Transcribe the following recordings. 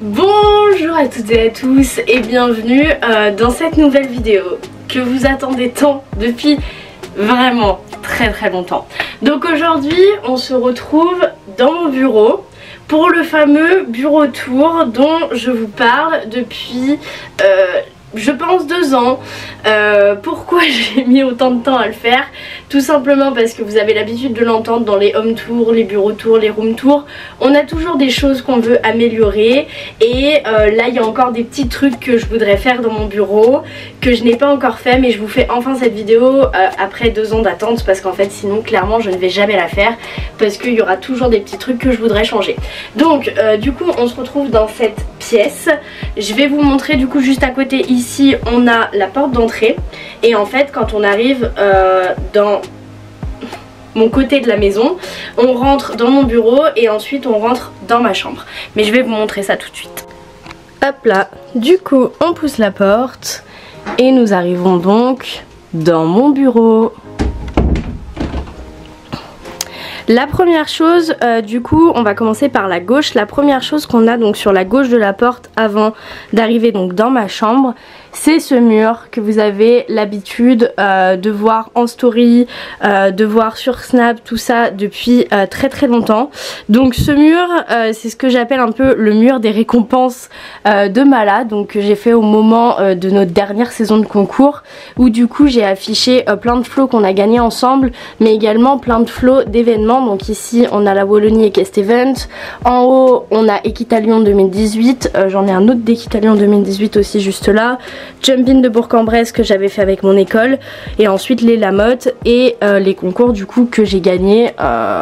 Bonjour à toutes et à tous et bienvenue dans cette nouvelle vidéo que vous attendez tant depuis vraiment très longtemps. Donc aujourd'hui on se retrouve dans mon bureau pour le fameux bureau tour dont je vous parle depuis je pense 2 ans. Pourquoi j'ai mis autant de temps à le faire? Tout simplement parce que vous avez l'habitude de l'entendre dans les home tours, les bureaux tours, les room tours. On a toujours des choses qu'on veut améliorer et là il y a encore des petits trucs que je voudrais faire dans mon bureau que je n'ai pas encore fait, mais je vous fais enfin cette vidéo après 2 ans d'attente parce qu'en fait sinon clairement je ne vais jamais la faire parce qu'il y aura toujours des petits trucs que je voudrais changer. Donc du coup on se retrouve dans cette pièce. Je vais vous montrer du coup juste à côté ici on a la porte d'entrée et en fait quand on arrive dans mon côté de la maison on rentre dans mon bureau et ensuite on rentre dans ma chambre, mais je vais vous montrer ça tout de suite. Hop là, du coup on pousse la porte et nous arrivons donc dans mon bureau. La première chose, du coup on va commencer par la gauche. La première chose qu'on a donc sur la gauche de la porte avant d'arriver donc dans ma chambre, c'est ce mur que vous avez l'habitude de voir en story, de voir sur Snap, tout ça depuis très longtemps. Donc ce mur c'est ce que j'appelle un peu le mur des récompenses de Mala, donc que j'ai fait au moment de notre dernière saison de concours où du coup j'ai affiché plein de flots qu'on a gagnés ensemble, mais également plein de flots d'événements. Donc ici on a la Wallonie Equest Event, en haut on a Equitalion 2018, j'en ai un autre d'Equitalion 2018 aussi juste là, Jumping de Bourg-en-Bresse que j'avais fait avec mon école, et ensuite les Lamotte et les concours du coup que j'ai gagné,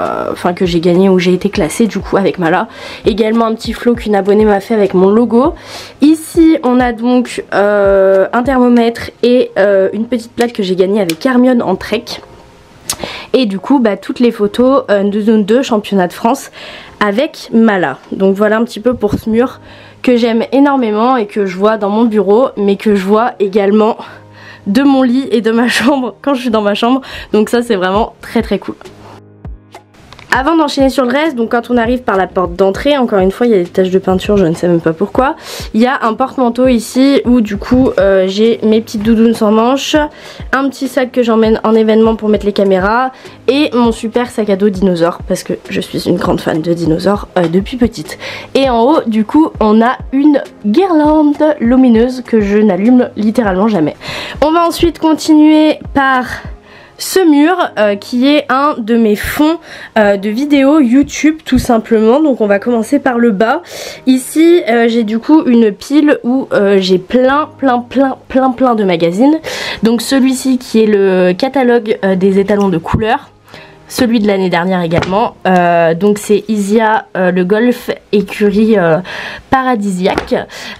où j'ai été classée du coup avec Mala. Également un petit flow qu'une abonnée m'a fait avec mon logo. Ici on a donc un thermomètre et une petite plaque que j'ai gagnée avec Hermione en trek. Et du coup toutes les photos de zone 2 championnat de France avec Mala. Donc voilà un petit peu pour ce mur que j'aime énormément et que je vois dans mon bureau, mais que je vois également de mon lit et de ma chambre quand je suis dans ma chambre. Donc ça c'est vraiment très cool. Avant d'enchaîner sur le reste, donc quand on arrive par la porte d'entrée, encore une fois il y a des taches de peinture, je ne sais même pas pourquoi. Il y a un porte-manteau ici où du coup j'ai mes petites doudounes sans manches, un petit sac que j'emmène en événement pour mettre les caméras et mon super sac à dos dinosaure parce que je suis une grande fan de dinosaures depuis petite. Et en haut du coup on a une guirlande lumineuse que je n'allume littéralement jamais. On va ensuite continuer par ce mur qui est un de mes fonds de vidéos YouTube tout simplement. Donc on va commencer par le bas. Ici j'ai du coup une pile où j'ai plein de magazines. Donc celui-ci qui est le catalogue des étalons de couleurs, celui de l'année dernière également, donc c'est Isia le golf écurie paradisiaque,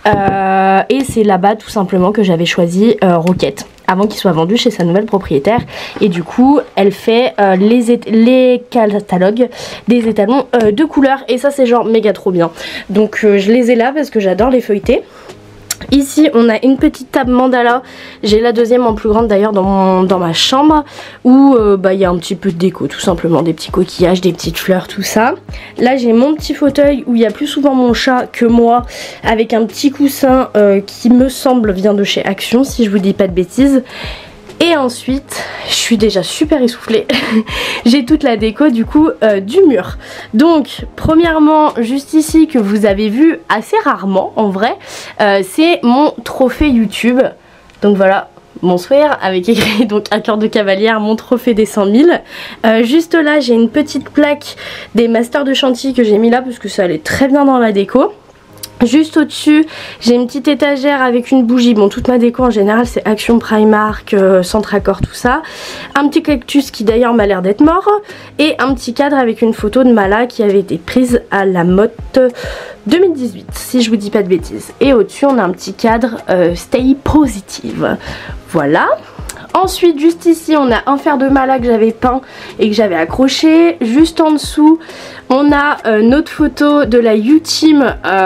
et c'est là-bas tout simplement que j'avais choisi Roquette avant qu'il soit vendu chez sa nouvelle propriétaire, et du coup elle fait les catalogues des étalons de couleurs, et ça c'est genre méga trop bien. Donc je les ai là parce que j'adore les feuilleter. Ici on a une petite table mandala, j'ai la deuxième en plus grande d'ailleurs dans ma chambre, où il y a un petit peu de déco tout simplement, des petits coquillages, des petites fleurs, tout ça. Là j'ai mon petit fauteuil où il y a plus souvent mon chat que moi, avec un petit coussin qui me semble vient de chez Action si je vous dis pas de bêtises. Et ensuite, je suis déjà super essoufflée, j'ai toute la déco du coup du mur. Donc premièrement, juste ici que vous avez vu assez rarement en vrai, c'est mon trophée YouTube. Donc voilà, bonsoir, avec écrit donc à cœur de cavalière, mon trophée des 100 000. Juste là j'ai une petite plaque des masters de Chantilly que j'ai mis là parce que ça allait très bien dans la déco. Juste au-dessus, j'ai une petite étagère avec une bougie. Bon, toute ma déco en général c'est Action, Primark, Centre Accord, tout ça. Un petit cactus qui d'ailleurs m'a l'air d'être mort. Et un petit cadre avec une photo de Mala qui avait été prise à la Motte 2018, si je vous dis pas de bêtises. Et au-dessus, on a un petit cadre Stay Positive. Voilà. Ensuite, juste ici, on a un fer de Mala que j'avais peint et que j'avais accroché. Juste en dessous, on a notre photo de la U-Team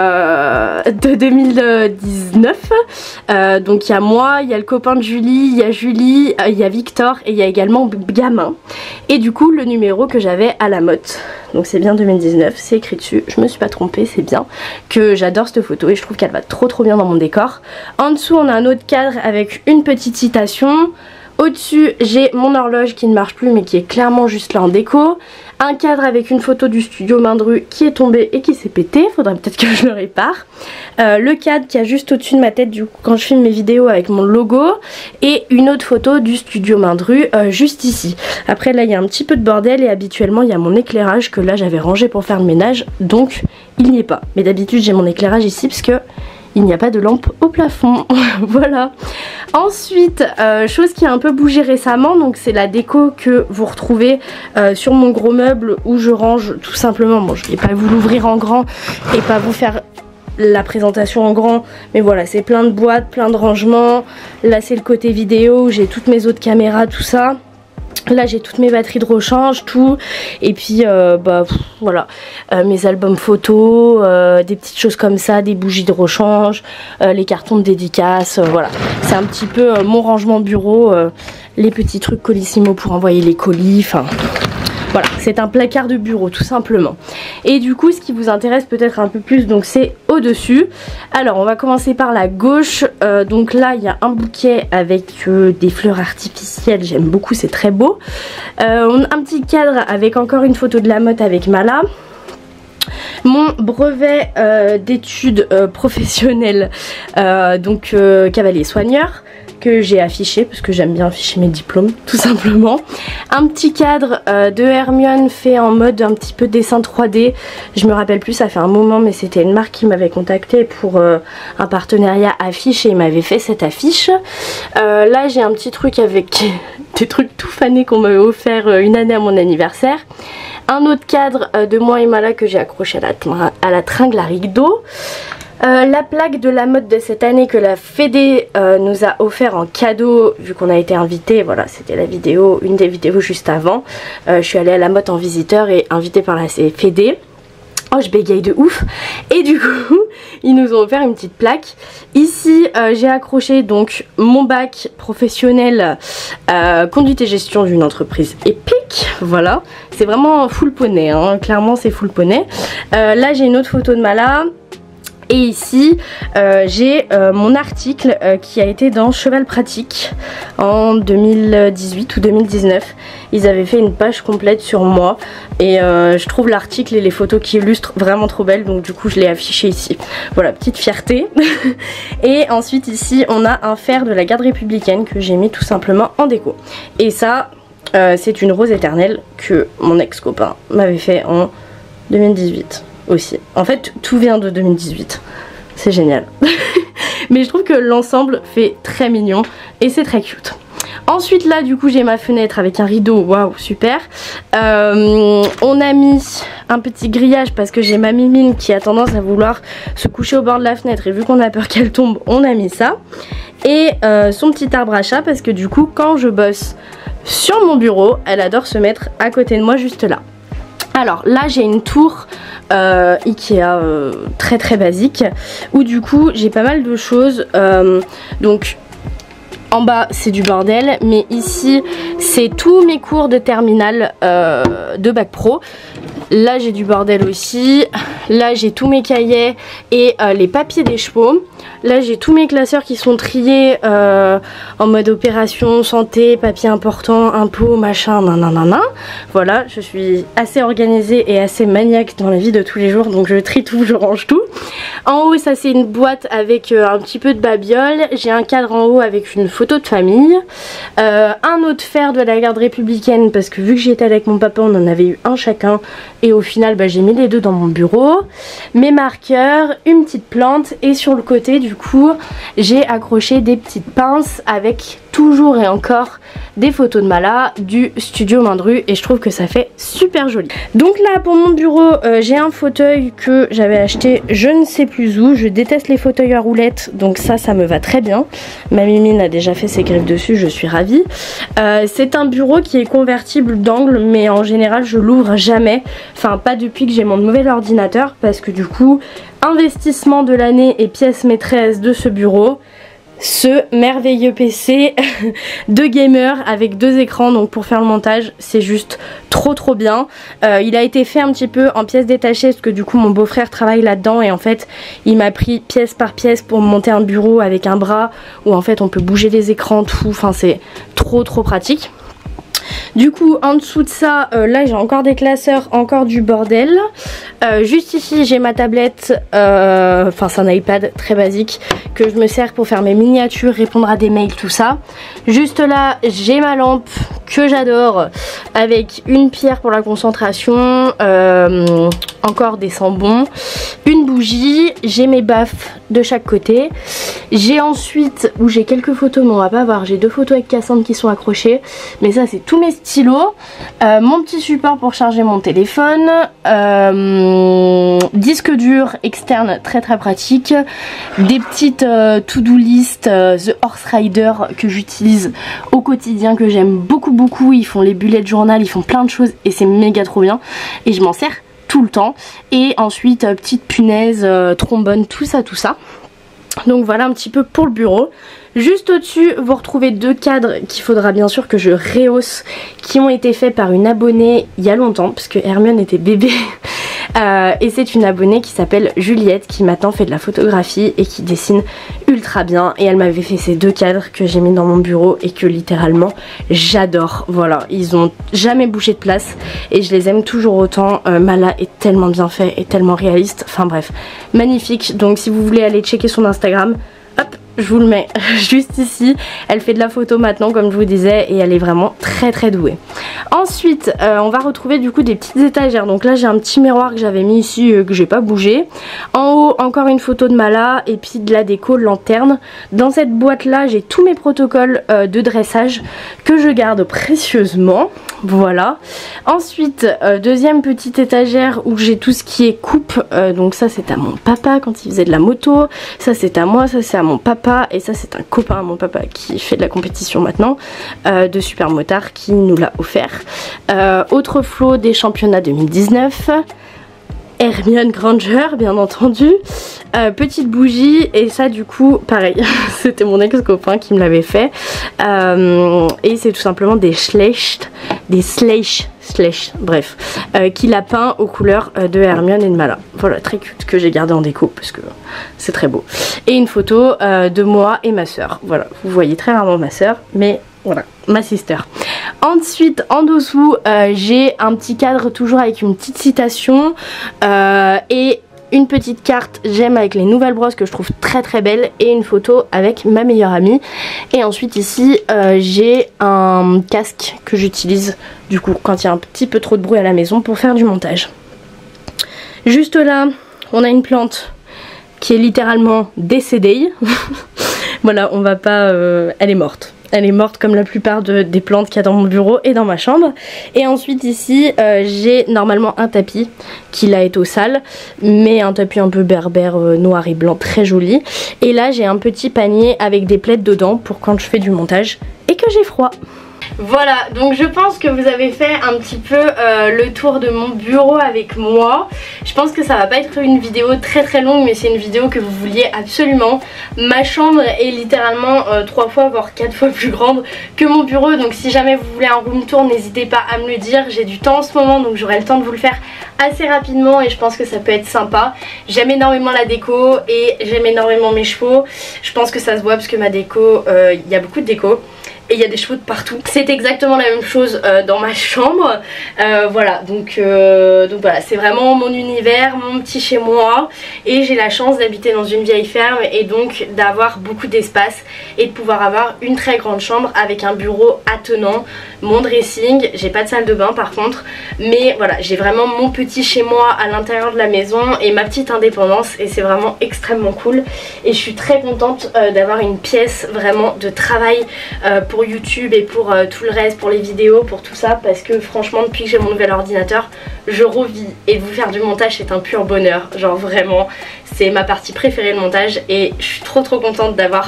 de 2019. Donc il y a moi, il y a le copain de Julie, il y a Victor et il y a également Gamin. Et du coup, le numéro que j'avais à la Motte donc c'est bien 2019, c'est écrit dessus, je me suis pas trompée, c'est bien, que j'adore cette photo et je trouve qu'elle va trop bien dans mon décor. En dessous on a un autre cadre avec une petite citation. Au-dessus j'ai mon horloge qui ne marche plus mais qui est clairement juste là en déco. Un cadre avec une photo du studio main de rue qui est tombé et qui s'est pété, faudrait peut-être que je le répare. Le cadre qui a juste au-dessus de ma tête du coup quand je filme mes vidéos avec mon logo. Et une autre photo du studio main de rue juste ici. Après là il y a un petit peu de bordel et habituellement il y a mon éclairage que là j'avais rangé pour faire le ménage, donc il n'y est pas. Mais d'habitude j'ai mon éclairage ici parce que il n'y a pas de lampe au plafond. Voilà. Ensuite, chose qui a un peu bougé récemment, donc c'est la déco que vous retrouvez sur mon gros meuble où je range tout simplement. Bon, je ne vais pas vous l'ouvrir en grand et pas vous faire la présentation en grand, mais voilà, c'est plein de boîtes, plein de rangements. Là c'est le côté vidéo où j'ai toutes mes autres caméras, tout ça. Là j'ai toutes mes batteries de rechange, tout. Et puis voilà, mes albums photos, des petites choses comme ça, des bougies de rechange, les cartons de dédicace, voilà. C'est un petit peu mon rangement bureau, les petits trucs Colissimo pour envoyer les colis, enfin... Voilà, c'est un placard de bureau tout simplement. Et du coup ce qui vous intéresse peut-être un peu plus, donc c'est au-dessus. Alors on va commencer par la gauche. Donc là il y a un bouquet avec des fleurs artificielles, j'aime beaucoup, c'est très beau. On a un petit cadre avec encore une photo de la motte avec Mala. Mon brevet d'études professionnelles, donc cavalier soigneur, que j'ai affiché parce que j'aime bien afficher mes diplômes tout simplement. Un petit cadre de Hermione fait en mode un petit peu dessin 3D. Je me rappelle plus, ça fait un moment, mais c'était une marque qui m'avait contacté pour un partenariat affiche et il m'avait fait cette affiche. Là j'ai un petit truc avec des trucs tout fanés qu'on m'avait offert une année à mon anniversaire. Un autre cadre de moi et Mala que j'ai accroché à la tringle à rideau. La plaque de la mode de cette année que la Fédé nous a offert en cadeau vu qu'on a été invité. Voilà, c'était la vidéo, une des vidéos juste avant. Je suis allée à la mode en visiteur et invitée par la Fédé. Oh, je bégaye de ouf. Et du coup ils nous ont offert une petite plaque. Ici j'ai accroché donc mon bac professionnel conduite et gestion d'une entreprise épique. Voilà, c'est vraiment full poney hein. Clairement c'est full poney. Là j'ai une autre photo de Mala. Et ici j'ai mon article qui a été dans Cheval Pratique en 2018 ou 2019. Ils avaient fait une page complète sur moi et je trouve l'article et les photos qui illustrent vraiment trop belles, donc du coup je l'ai affiché ici. Voilà, petite fierté. Et ensuite ici on a un fer de la garde républicaine que j'ai mis tout simplement en déco. Et ça c'est une rose éternelle que mon ex-copain m'avait fait en 2018. Aussi. En fait tout vient de 2018, c'est génial. Mais je trouve que l'ensemble fait très mignon et c'est très cute. Ensuite là du coup j'ai ma fenêtre avec un rideau, waouh super. On a mis un petit grillage parce que j'ai ma mimine qui a tendance à vouloir se coucher au bord de la fenêtre et vu qu'on a peur qu'elle tombe on a mis ça. Et son petit arbre à chat parce que du coup quand je bosse sur mon bureau elle adore se mettre à côté de moi juste là. Alors là j'ai une tour Ikea très basique où du coup j'ai pas mal de choses. Donc en bas c'est du bordel, mais ici c'est tous mes cours de terminale de bac pro. Là j'ai du bordel aussi. Là j'ai tous mes cahiers et les papiers des chevaux. Là j'ai tous mes classeurs qui sont triés en mode opération, santé, papier important, impôts, machin, nanana. Voilà, je suis assez organisée et assez maniaque dans la vie de tous les jours, donc je trie tout, je range tout. En haut ça c'est une boîte avec un petit peu de babiole. J'ai un cadre en haut avec une photo de famille. Un autre fer de la garde républicaine parce que vu que j'y étais avec mon papa on en avait eu un chacun. Et au final j'ai mis les deux dans mon bureau. Mes marqueurs, une petite plante et sur le côté du coup j'ai accroché des petites pinces avec toujours et encore des photos de Mala du studio main de rue et je trouve que ça fait super joli. Donc là pour mon bureau j'ai un fauteuil que j'avais acheté je ne sais plus où. Je déteste les fauteuils à roulettes donc ça me va très bien. Ma mimine a déjà fait ses griffes dessus, je suis ravie. C'est un bureau qui est convertible d'angle mais en général je l'ouvre jamais. Enfin pas depuis que j'ai mon nouvel ordinateur parce que du coup investissement de l'année et pièce maîtresse de ce bureau, ce merveilleux PC de gamer avec 2 écrans, donc pour faire le montage c'est juste trop bien. Il a été fait un petit peu en pièces détachées parce que du coup mon beau-frère travaille là-dedans et en fait il m'a pris pièce par pièce pour monter un bureau avec un bras où en fait on peut bouger les écrans, tout, enfin c'est trop pratique. Du coup en dessous de ça, là j'ai encore des classeurs, encore du bordel. Juste ici j'ai ma tablette, enfin c'est un iPad très basique que je me sers pour faire mes miniatures, répondre à des mails, tout ça. Juste là j'ai ma lampe que j'adore avec une pierre pour la concentration, encore des sambons, une bougie, j'ai mes baffes de chaque côté. J'ai ensuite, où j'ai quelques photos mais on va pas voir, j'ai 2 photos avec Cassandre qui sont accrochées, mais ça c'est tous mes stylos, mon petit support pour charger mon téléphone, disque dur externe très pratique, des petites to-do list The Horse Rider que j'utilise au quotidien, que j'aime beaucoup, ils font les bullet journal, ils font plein de choses et c'est méga trop bien et je m'en sers tout le temps. Et ensuite petite punaise, trombone, tout ça. Donc voilà un petit peu pour le bureau. Juste au-dessus vous retrouvez 2 cadres qu'il faudra bien sûr que je rehausse, qui ont été faits par une abonnée il y a longtemps parce que Hermione était bébé. Et c'est une abonnée qui s'appelle Juliette qui maintenant fait de la photographie et qui dessine ultra bien, et elle m'avait fait ces 2 cadres que j'ai mis dans mon bureau et que littéralement j'adore. Voilà, ils ont jamais bougé de place et je les aime toujours autant. Mala est tellement bien fait et tellement réaliste, enfin bref, magnifique. Donc si vous voulez aller checker son Instagram, hop, je vous le mets juste ici. Elle fait de la photo maintenant comme je vous disais et elle est vraiment très douée. Ensuite on va retrouver du coup des petites étagères. Donc là j'ai un petit miroir que j'avais mis ici, que j'ai pas bougé. En haut encore une photo de Mala et puis de la déco, lanterne. Dans cette boîte là j'ai tous mes protocoles de dressage que je garde précieusement. Voilà. Ensuite deuxième petite étagère où j'ai tout ce qui est coupe. Donc ça c'est à mon papa quand il faisait de la moto. Ça c'est à moi, ça c'est à mon papa. Et ça c'est un copain à mon papa qui fait de la compétition maintenant, de super motard, qui nous l'a offert. Autre flot des championnats 2019, Hermione Granger bien entendu, petite bougie, et ça du coup pareil c'était mon ex-copain qui me l'avait fait, et c'est tout simplement des slash, bref, qu'il a peint aux couleurs de Hermione et de Mala. Voilà, très cute, que j'ai gardé en déco parce que c'est très beau. Et une photo de moi et ma soeur. Voilà, vous voyez très rarement ma soeur, mais voilà, ma sister. Ensuite en dessous j'ai un petit cadre toujours avec une petite citation et une petite carte j'aime avec les nouvelles brosses que je trouve très belle, et une photo avec ma meilleure amie. Et ensuite ici j'ai un casque que j'utilise du coup quand il y a un petit peu trop de bruit à la maison pour faire du montage. Juste là on a une plante qui est littéralement décédée. Voilà, on va pas, elle est morte. Elle est morte comme la plupart des plantes qu'il y a dans mon bureau et dans ma chambre. Et ensuite ici j'ai normalement un tapis qui là est au sale, mais un tapis un peu berbère noir et blanc très joli. Et là j'ai un petit panier avec des plaids dedans pour quand je fais du montage et que j'ai froid. Voilà, donc je pense que vous avez fait un petit peu le tour de mon bureau avec moi. Je pense que ça va pas être une vidéo très longue, mais c'est une vidéo que vous vouliez absolument. Ma chambre est littéralement 3 fois voire 4 fois plus grande que mon bureau, donc si jamais vous voulez un room tour n'hésitez pas à me le dire. J'ai du temps en ce moment donc j'aurai le temps de vous le faire assez rapidement et je pense que ça peut être sympa. J'aime énormément la déco et j'aime énormément mes chevaux. Je pense que ça se voit parce que ma déco, il y a beaucoup de déco. Et il y a des chevaux de partout. C'est exactement la même chose dans ma chambre. Voilà, donc voilà, c'est vraiment mon univers, mon petit chez moi. Et j'ai la chance d'habiter dans une vieille ferme et donc d'avoir beaucoup d'espace et de pouvoir avoir une très grande chambre avec un bureau attenant, mon dressing. J'ai pas de salle de bain par contre, mais voilà, j'ai vraiment mon petit chez moi à l'intérieur de la maison et ma petite indépendance, et c'est vraiment extrêmement cool. Et je suis très contente d'avoir une pièce vraiment de travail pour YouTube et pour tout le reste, pour les vidéos, pour tout ça, parce que franchement depuis que j'ai mon nouvel ordinateur je revis, et de vous faire du montage c'est un pur bonheur, genre vraiment c'est ma partie préférée, le montage, et je suis trop contente d'avoir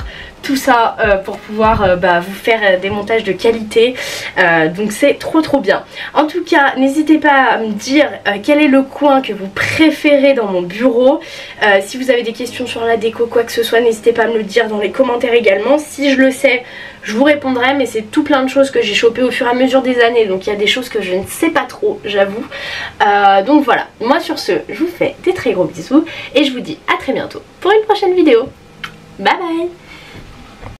tout ça pour pouvoir vous faire des montages de qualité, donc c'est trop bien. En tout cas, n'hésitez pas à me dire quel est le coin que vous préférez dans mon bureau. Si vous avez des questions sur la déco, quoi que ce soit, n'hésitez pas à me le dire dans les commentaires également. Si je le sais, je vous répondrai, mais c'est tout plein de choses que j'ai chopées au fur et à mesure des années, donc il y a des choses que je ne sais pas trop, j'avoue. Donc voilà, moi sur ce, je vous fais des très gros bisous et je vous dis à très bientôt pour une prochaine vidéo. Bye bye.